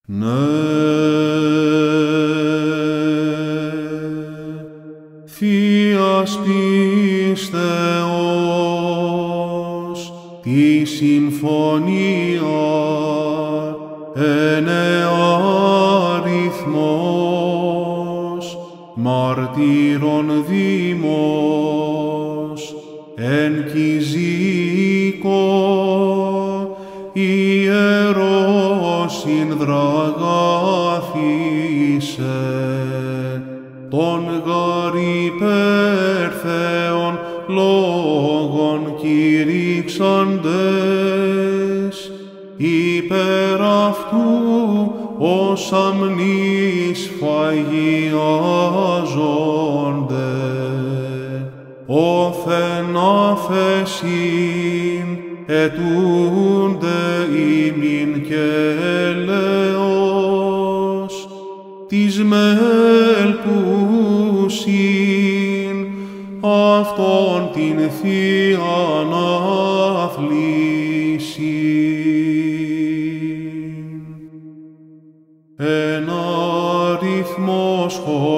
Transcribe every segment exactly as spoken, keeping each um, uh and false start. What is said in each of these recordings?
Ναι, Θείας πίστεως, τη συμφωνία ενε αριθμός, μαρτύρων δήμος, εν Κιζίκο, ιερός συνδραγάθησε, των γαρ υπέρθεων λόγων κηρύξαντες, υπέρ αυτού ως αμνείς φαγιάζονται, όθεν αφεσίν ετούνται ημίν και ελεός, της μέλπουσιν αυτόν την θείαν αθλήσιν. Εν αριθμός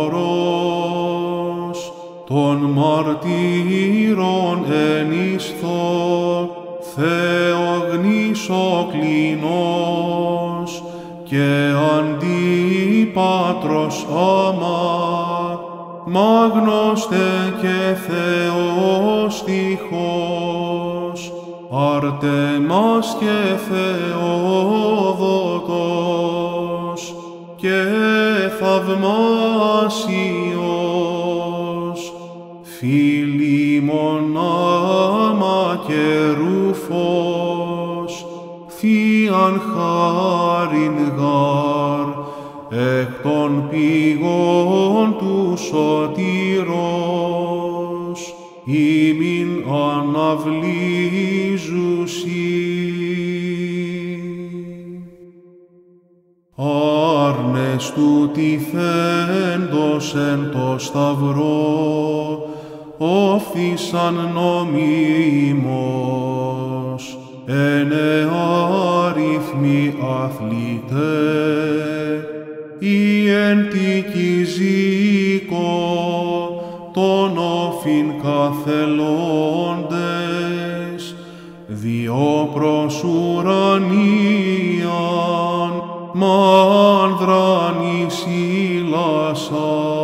χορός των μαρτύρων εν ισθώ Θεογνήσο κλινός και Αντίπατρος άμα, μάγνωστε και Θεόστιχος, Αρτεμάς και Θεόδοτος και Θαυμάσιος, Φιλίμων άμα και Ρούφος, θείαν χάριν γάρ, εκ των πηγών του σωτήρος, ημίν αναβλύζουσι. Άρνες του τυθέντος εν το σταυρό, όφθησαν νομίμως, ενε αριθμοί αθλητέ, ή εν τη Κιζίκο, τον όφιν καθελώντες, διό προς ουρανίαν, μάνδραν εις ήλασαν.